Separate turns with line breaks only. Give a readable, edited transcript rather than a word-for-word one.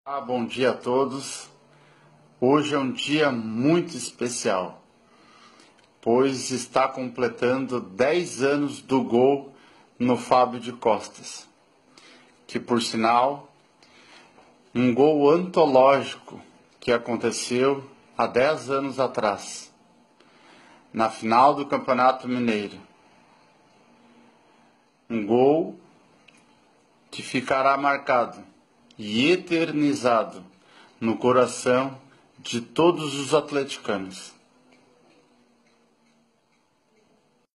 Bom dia a todos. Hoje é um dia muito especial, pois está completando 10 anos do gol no Fábio de Costas, que por sinal, um gol antológico que aconteceu há 10 anos atrás, na final do Campeonato Mineiro. Um gol que ficará marcado e eternizado no coração de todos os atleticanos.